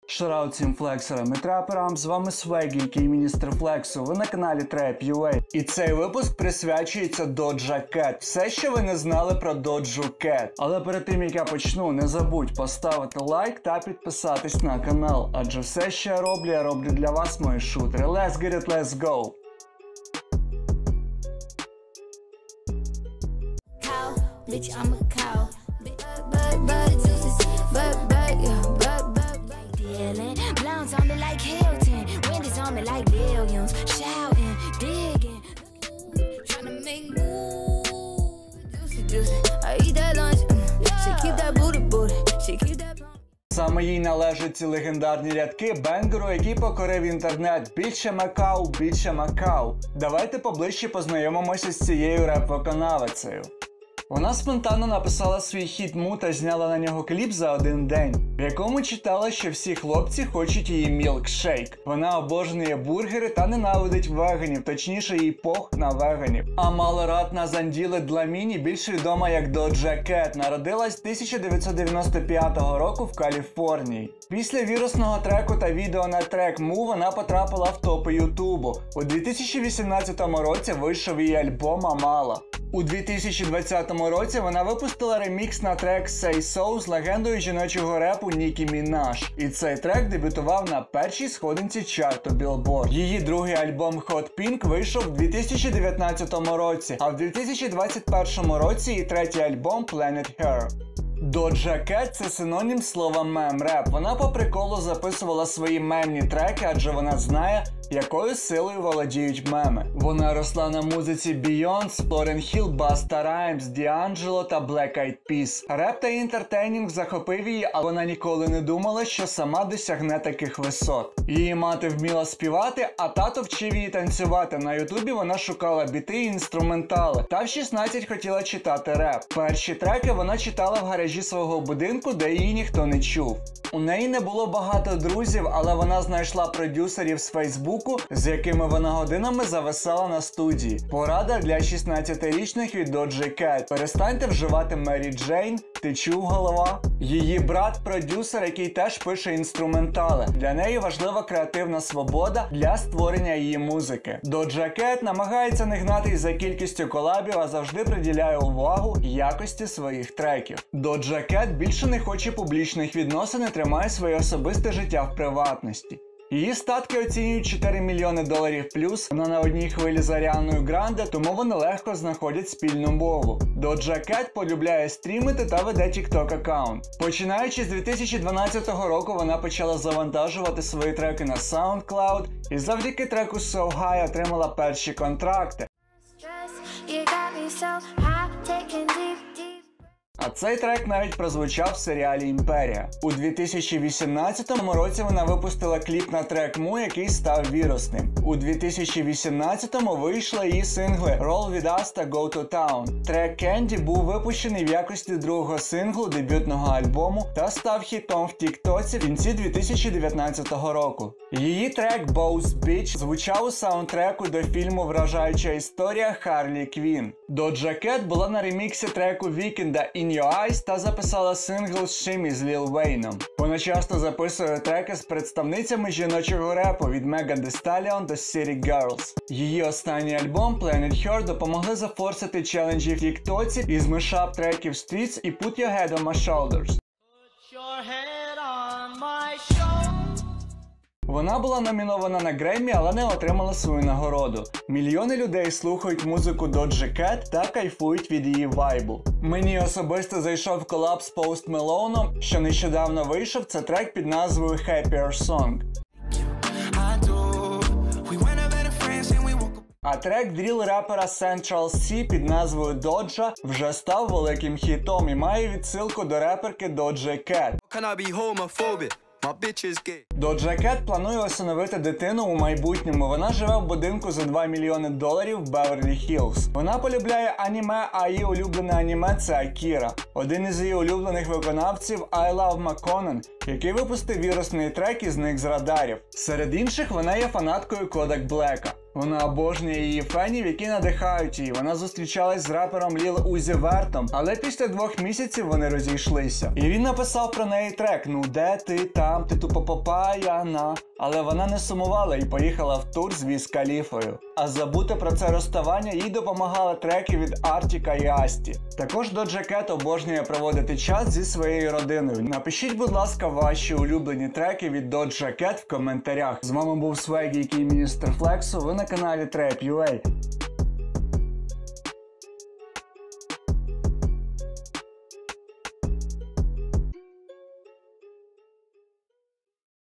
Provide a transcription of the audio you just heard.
Шараут всім флексерам і траперам, з вами Свегі, який міністр флексу, ви на каналі Trap.ua. І цей випуск присвячується Doja Cat. Все, що ви не знали про Doja Cat. Але перед тим, як я почну, не забудь поставити лайк та підписатись на канал. Адже все, що я роблю для вас, мої шутери. Let's get it, let's go! Bitch, I'm a cow. Blowns on me like Hilton, windows on me like billions, shouting, digging, trying to make moves. Juicy, I eat that lunch. She keep that booty, she keep that. Саме їй належать ці легендарні рядки бенгеру, який покорив інтернет. Більше Макау, більше Макау. Давайте поближче познайомимося з цією реп-виконавицею. Вона спонтанно написала свій хіт Му та зняла на нього кліп за один день, в якому читала, що всі хлопці хочуть її мілкшейк. Вона обожнює бургери та ненавидить веганів, точніше їй пох на веганів. Амал Ратназанділе Дламіні, більш відома як Doja Cat, народилась 1995 року в Каліфорнії. Після вірусного треку та відео на трек Му вона потрапила в топи Ютубу. У 2018 році вийшов її альбом Амала. У 2020 році вона випустила ремікс на трек Say So з легендою жіночого репу Нікі Мінаж. І цей трек дебютував на першій сходинці чарту Billboard. Її другий альбом Hot Pink вийшов у 2019 році, а в 2021 році її третій альбом Planet Her. Doja Cat – це синонім слова мем-реп. Вона по приколу записувала свої мемні треки, адже вона знає, якою силою володіють меми. Вона росла на музиці Beyoncé, Lauryn Hill, Busta Rhymes, D'Angelo та Black Eyed Peas. Реп та інтертейнінг захопив її, але вона ніколи не думала, що сама досягне таких висот. Її мати вміла співати, а тато вчив її танцювати. На ютубі вона шукала біти і інструментали. Та в 16 хотіла читати реп. Перші треки вона читала в гаражі свого будинку, де її ніхто не чув. У неї не було багато друзів, але вона знайшла продюсерів з Фейсбуку, з якими вона годинами зависала на студії. Порада для 16-річних від Doja Cat. Перестаньте вживати Мері Джейн, ти чув, голова? Її брат – продюсер, який теж пише інструментали. Для неї важлива креативна свобода для створення її музики. Doja Cat намагається не гнатись за кількістю колабів, а завжди приділяє увагу якості своїх треків. Doja Cat більше не хоче публічних відносин і тримає своє особисте життя в приватності. Її статки оцінюють $4 мільйони плюс, вона на одній хвилі з Аріаною Гранде, тому вони легко знаходять спільну мову. Doja Cat полюбляє стрімити та веде TikTok аккаунт. Починаючи з 2012 року вона почала завантажувати свої треки на SoundCloud і завдяки треку So High отримала перші контракти. А цей трек навіть прозвучав в серіалі «Імперія». У 2018 році вона випустила кліп на трек Му, який став вірусним. У 2018-му вийшли її сингли Roll With Us та Go To Town. Трек Candy був випущений в якості другого синглу дебютного альбому та став хітом в Тіктоці в кінці 2019 року. Її трек Boss Bitch звучав у саундтреку до фільму «Вражаюча історія» Харлі Квін. Doja Cat була на реміксі треку Вікенда In Your Eyes та записала сингл Shimmy з Lil Wayne'ом. Вона часто записує треки з представницями жіночого репу від Megan Thee Stallion до City Girls. Її останній альбом Planet Her допомогли зафорсити челенджі в Тіктоці із мешап треків Streets і Put Your Head On My Shoulders. Вона була номінована на Греммі, але не отримала свою нагороду. Мільйони людей слухають музику Doja Cat та кайфують від її вайбу. Мені особисто зайшов колаб з Post Malone, що нещодавно вийшов, це трек під назвою Happier Song. А трек дріл-репера Central C під назвою Doja вже став великим хітом і має відсилку до реперки Doja Cat. Doja Cat планує усиновити дитину у майбутньому. Вона живе в будинку за $2 мільйони в Беверлі-Хіллз. Вона полюбляє аніме, а її улюблене аніме – це Акіра. Один із її улюблених виконавців – I Love McConan, який випустив вірусний трек і зник з радарів. Серед інших вона є фанаткою Kodak Black'а. Вона обожнює її фенів, які надихають її. Вона зустрічалась з рапером Lil Uzi Vert'ом, але після 2 місяців вони розійшлися. І він написав про неї трек «Ну де ти там, ти тупо попаяна». Але вона не сумувала і поїхала в тур з Wiz Khalifою. А забути про це розставання їй допомагали треки від Артіка і Асті. Також Doja Cat обожнює проводити час зі своєю родиною. Напишіть, будь ласка, ваші улюблені треки від Doja Cat в коментарях. З вами був Swaggy, який міністр Флексу. Ви на каналі Trap.ua.